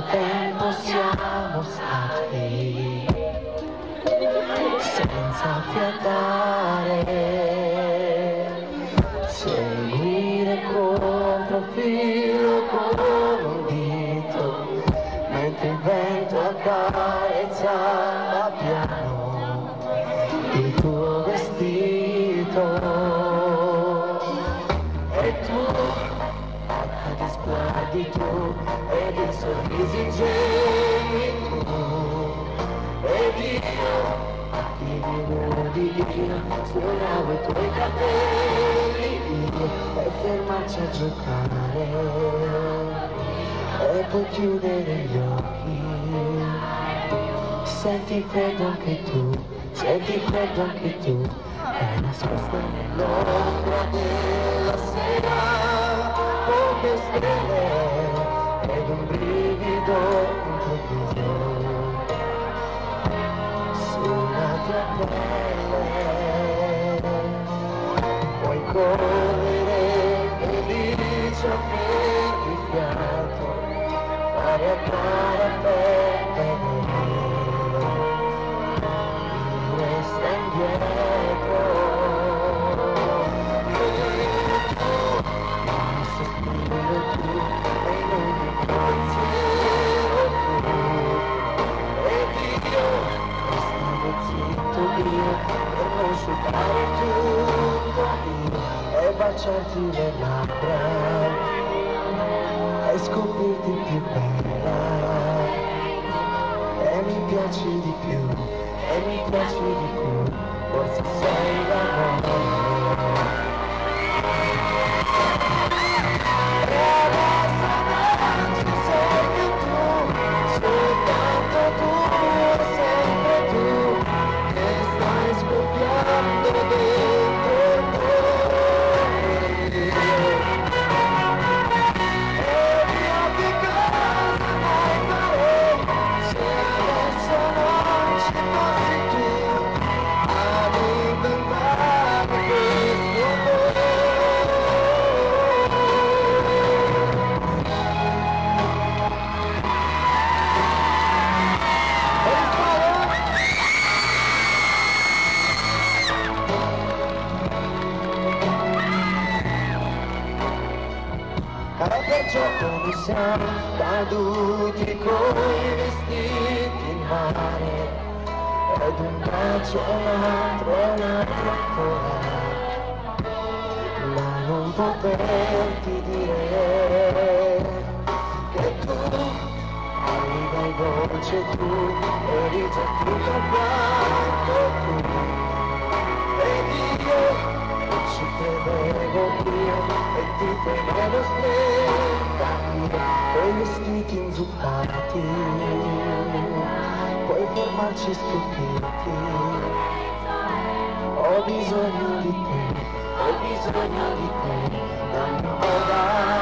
tempo siamo stati senza fiatare, seguire controfilo con un dito, mentre il vento accarezza da piano il tuo vestito. E tu, di sguardi tu, e di sorrisi ingenui tu, ed io di io, suonavo i tuoi capelli io, e fermarci a giocare, e poi chiudere gli occhi. Senti freddo anche tu, senti freddo anche tu, è nascosta nell'ombra della sera, poche stelle ed un brivido improvviso sulla tua pelle. Puoi correre felice a prenderti fiato, fare a gara aperta e resta indietro. Il sospiro tu e in ogni pensiero tu, ed io restavo zitto io per non sciupare tutto io e baciarti le labbra e scoprirti più bella, e mi piaci di più, e mi piaci di più, forse sei l'amore. E adesso non ci sei più tu, soltanto tu e sempre tu, che stai scoppiando dentro il cuore. E io che cosa mai farei se adesso non ci fossi tu ad inventare questo amore. E perciò come siamo caduti coi vestiti in mare, ed un bacio un altro ancora, ma non poterti dire che tu arrivai dolce, tu eri già tutto quanto tu, ed io non ci credevo io, e ti tenevo stretta io, coi vestiti inzuppati, puoi fermarci stupiti. Ho bisogno di te, dammi un po'